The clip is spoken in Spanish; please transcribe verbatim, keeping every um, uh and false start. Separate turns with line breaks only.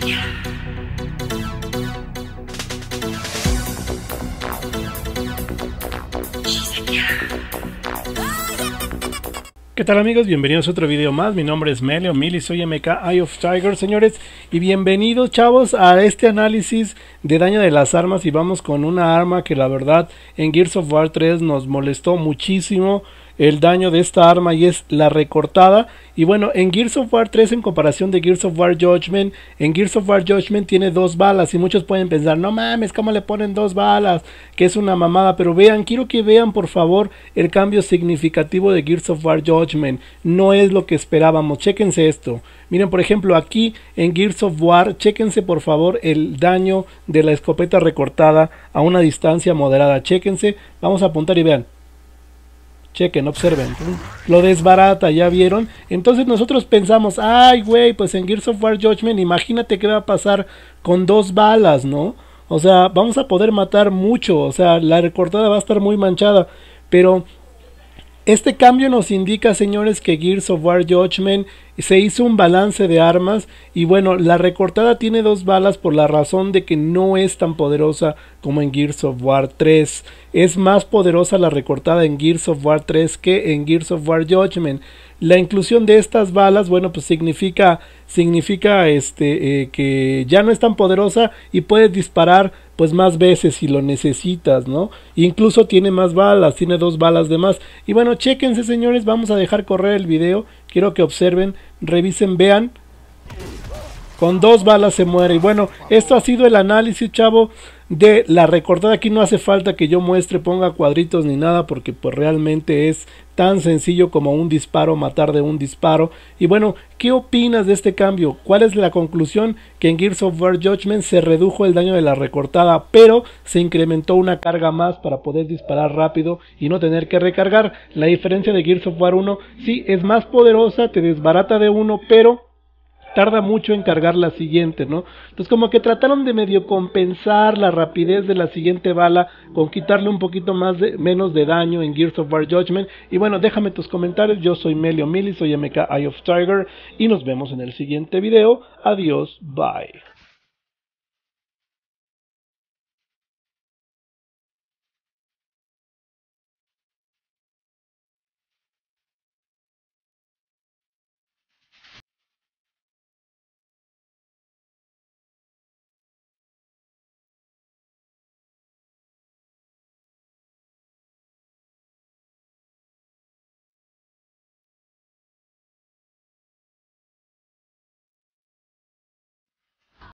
¿Qué tal amigos? Bienvenidos a otro video más. Mi nombre es Melio Mili, soy M K Eye of Tiger, señores, y bienvenidos chavos a este análisis de daño de las armas. Y vamos con una arma que la verdad en Gears of War tres nos molestó muchísimo el daño de esta arma, y es la recortada. Y bueno, en Gears of War tres, en comparación de Gears of War Judgment, en Gears of War Judgment tiene dos balas, y muchos pueden pensar, no mames, ¿cómo le ponen dos balas? Que es una mamada. Pero vean, quiero que vean por favor el cambio significativo de Gears of War Judgment. No es lo que esperábamos. Chéquense esto. Miren, por ejemplo, aquí en Gears of War, chéquense por favor el daño de la escopeta recortada a una distancia moderada. Chéquense, vamos a apuntar y vean. Chequen, observen, lo desbarata, ¿ya vieron? Entonces nosotros pensamos, ay güey, pues en Gears of War Judgment imagínate qué va a pasar con dos balas, ¿no? O sea, vamos a poder matar mucho, o sea, la recortada va a estar muy manchada. Pero este cambio nos indica, señores, que Gears of War Judgment se hizo un balance de armas. Y bueno, la recortada tiene dos balas por la razón de que no es tan poderosa como en Gears of War tres. Es más poderosa la recortada en Gears of War tres que en Gears of War Judgment. La inclusión de estas balas, bueno, pues significa, significa este, eh, que ya no es tan poderosa y puedes disparar pues más veces si lo necesitas, ¿no? Incluso tiene más balas, tiene dos balas de más. Y bueno, chéquense, señores, vamos a dejar correr el video. Quiero que observen, revisen, vean. Con dos balas se muere. Y bueno, esto ha sido el análisis, chavo, de la recortada. Aquí no hace falta que yo muestre, ponga cuadritos ni nada, porque pues realmente es tan sencillo como un disparo, matar de un disparo. Y bueno, ¿qué opinas de este cambio? ¿Cuál es la conclusión? Que en Gears of War Judgment se redujo el daño de la recortada, pero se incrementó una carga más para poder disparar rápido y no tener que recargar. La diferencia de Gears of War uno, sí, es más poderosa, te desbarata de uno, pero tarda mucho en cargar la siguiente, ¿no? Entonces como que trataron de medio compensar la rapidez de la siguiente bala con quitarle un poquito más de, menos de daño en Gears of War Judgment. Y bueno, déjame tus comentarios. Yo soy Melio Mili, soy M K Eye of Tiger, y nos vemos en el siguiente video. Adiós, bye.